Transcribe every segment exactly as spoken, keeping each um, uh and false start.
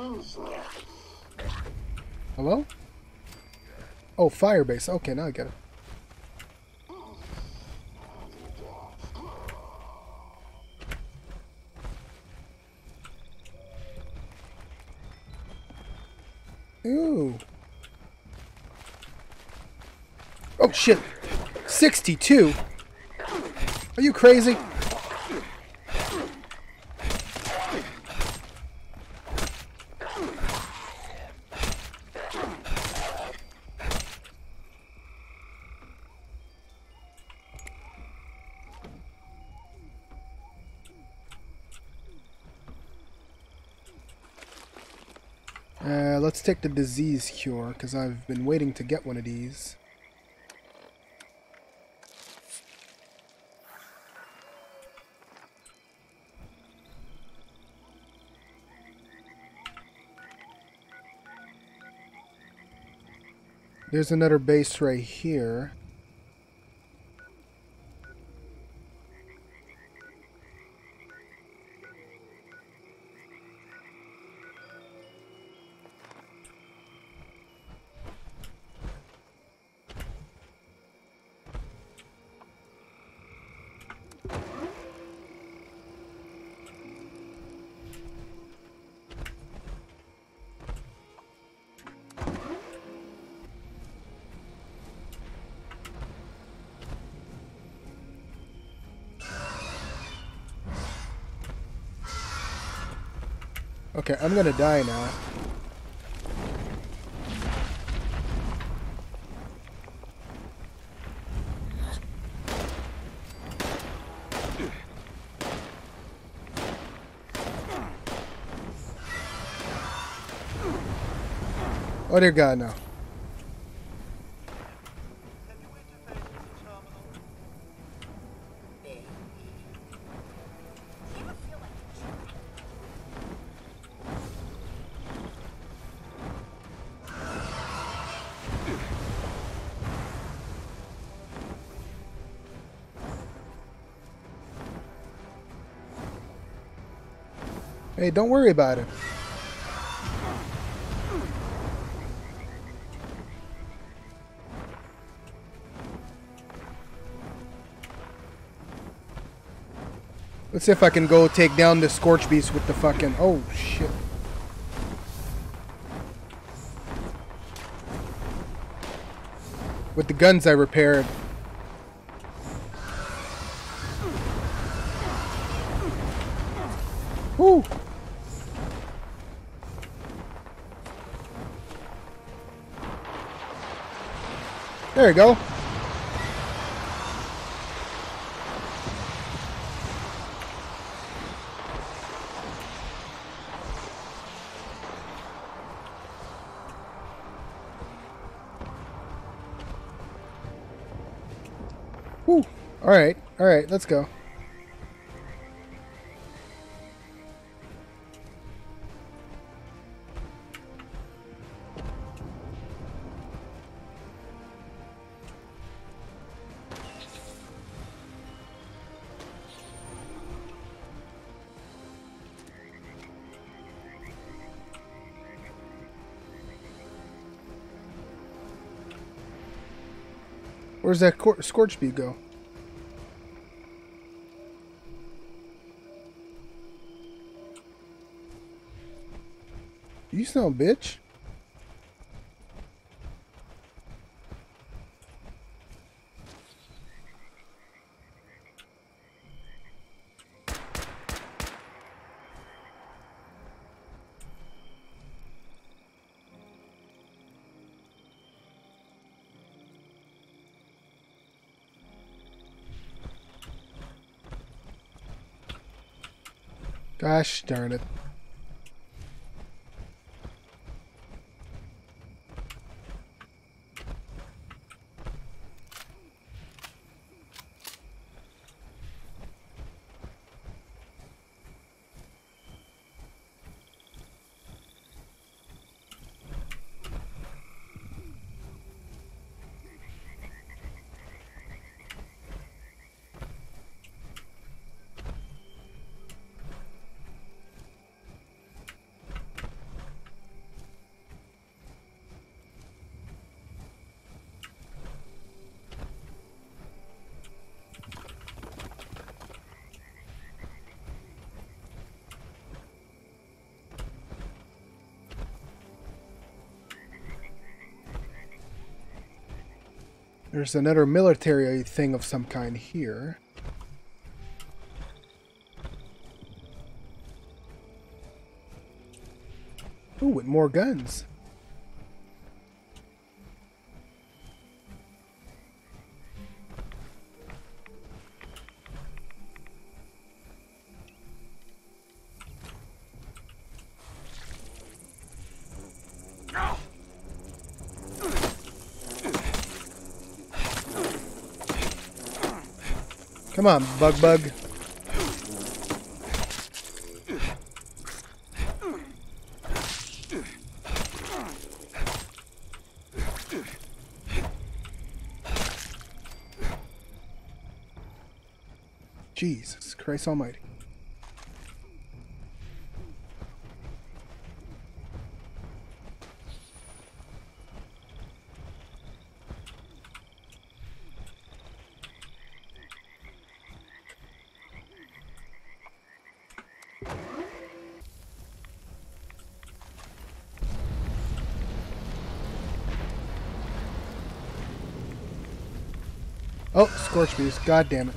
Hello? Oh, fire base. Okay, now I get it. Ooh. Oh, shit. sixty-two? Are you crazy? Uh, let's take the disease cure, because I've been waiting to get one of these. There's another base right here. Okay, I'm gonna die now. Oh dear God, no. Hey, don't worry about it. Let's see if I can go take down the Scorchbeast with the fucking... Oh, shit. With the guns I repaired. Woo! There you go. Woo! Alright, alright, let's go. Where's that Scorchbeast go? You son of a bitch. Gosh darn it. There's another military thing of some kind here. Ooh, with more guns. Come on, bug bug. Jesus Christ almighty. Oh, Scorchbeast. God damn it.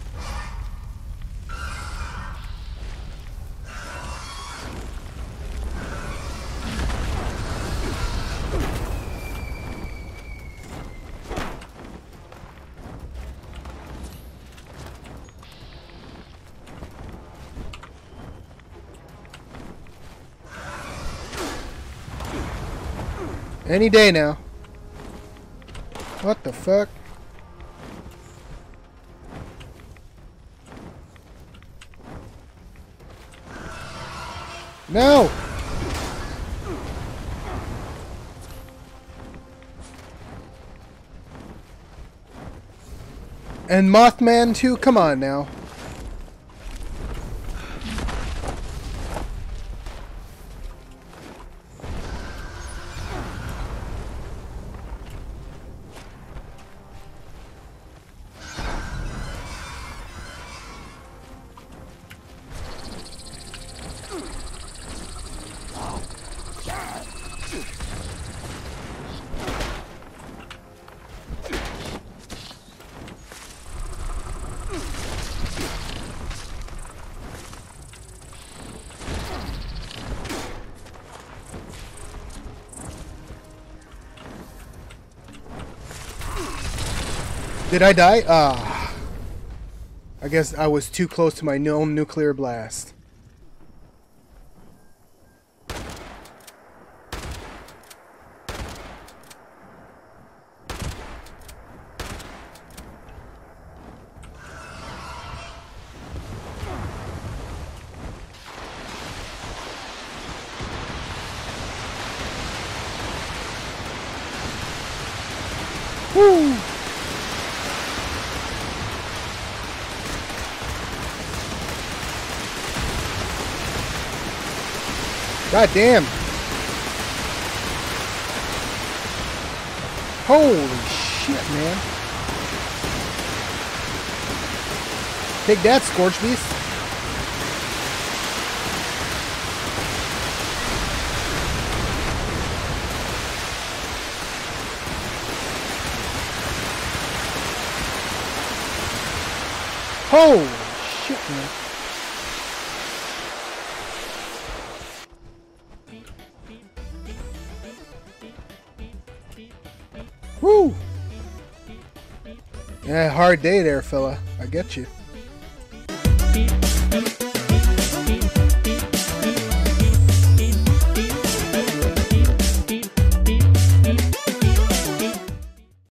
Any day now. What the fuck? No! And Mothman too? Come on now. Did I die? Ah. I guess I was too close to my own nuclear blast. Woo! God damn. Holy shit, man. Take that, Scorchbeast. Holy shit, man. Woo! Yeah, hard day there, fella. I get you.